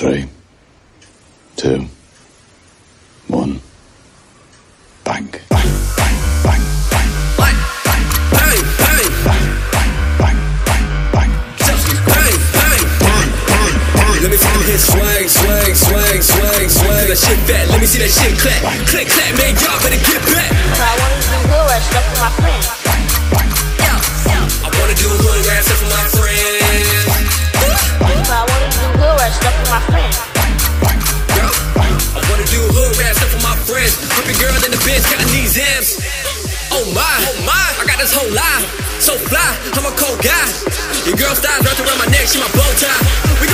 3, 2, 1. Bang. Bang, bang, bang, bang. Bang, bang, bang, bang. Bang, bang, bang, bang, bang. Bang, bang, bang, bang. Let me see them hits swing, swing, swing, swing, swing. That shit fat, let me see that shit clap. Click, clap, man, y'all better get back. I wanna do hood rat stuff for my friends. I wanna do hood rat stuff for my friends. I wanna do hood rat stuff for my friends. I wanna do hood rat stuff for my friends. Creepy girl in the Benz, got these M's. Oh my, I got this whole life, so fly, I'm a cold guy. Your girl styles wrapped around my neck, she my bow tie. We